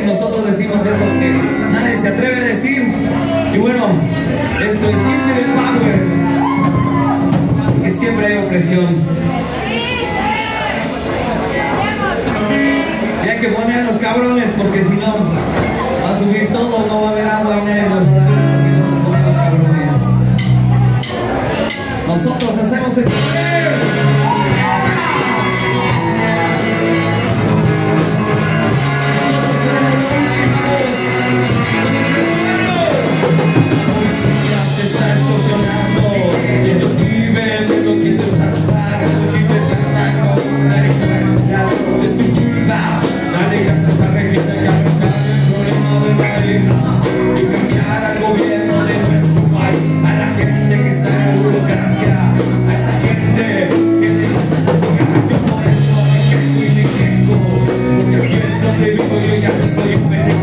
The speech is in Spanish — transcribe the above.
nosotros decimos eso que nadie se atreve a decir. Y bueno, esto es Give Me the Power, porque siempre hay opresión. Y hay que poner a los cabrones, porque si no va a subir todo, no va a haber agua y nadie nos va a dar nada si no nos ponemos cabrones. Nosotros hacemos el poder. Yo ya no soy un